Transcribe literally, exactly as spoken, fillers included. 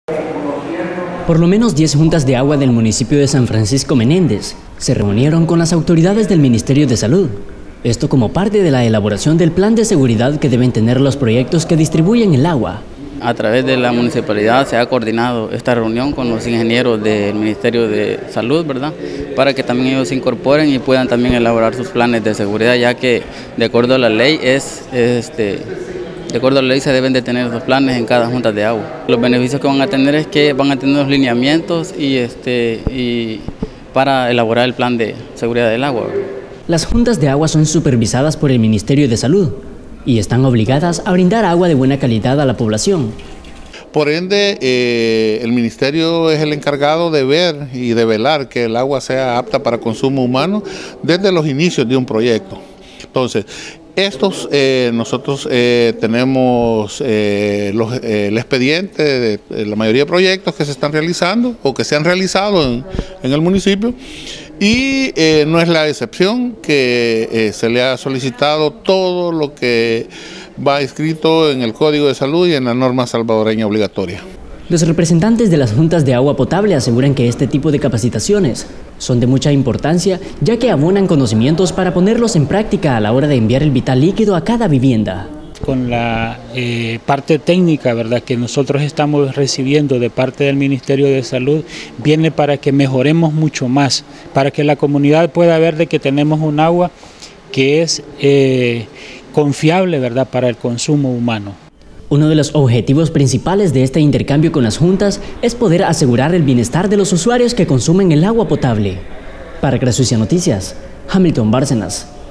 Por lo menos diez juntas de agua del municipio de San Francisco Menéndez se reunieron con las autoridades del Ministerio de Salud. Esto como parte de la elaboración del plan de seguridad que deben tener los proyectos que distribuyen el agua. A través de la municipalidad se ha coordinado esta reunión con los ingenieros del Ministerio de Salud, ¿verdad? Para que también ellos se incorporen y puedan también elaborar sus planes de seguridad, ya que de acuerdo a la ley es este De acuerdo a la ley se deben de tener los planes en cada junta de agua. Los beneficios que van a tener es que van a tener los lineamientos y, este, y para elaborar el plan de seguridad del agua. Las juntas de agua son supervisadas por el Ministerio de Salud y están obligadas a brindar agua de buena calidad a la población. Por ende, eh, el Ministerio es el encargado de ver y de velar que el agua sea apta para consumo humano desde los inicios de un proyecto. Entonces, Estos, eh, nosotros eh, tenemos eh, los, eh, el expediente de, de la mayoría de proyectos que se están realizando o que se han realizado en, en el municipio y eh, no es la excepción que eh, se le ha solicitado todo lo que va escrito en el Código de Salud y en la norma salvadoreña obligatoria. Los representantes de las juntas de agua potable aseguran que este tipo de capacitaciones son de mucha importancia, ya que abonan conocimientos para ponerlos en práctica a la hora de enviar el vital líquido a cada vivienda. Con la eh, parte técnica, ¿verdad?, que nosotros estamos recibiendo de parte del Ministerio de Salud, viene para que mejoremos mucho más, para que la comunidad pueda ver de que tenemos un agua que es eh, confiable, ¿verdad?, para el consumo humano. Uno de los objetivos principales de este intercambio con las juntas es poder asegurar el bienestar de los usuarios que consumen el agua potable. Para Grasucia Noticias, Hamilton Bárcenas.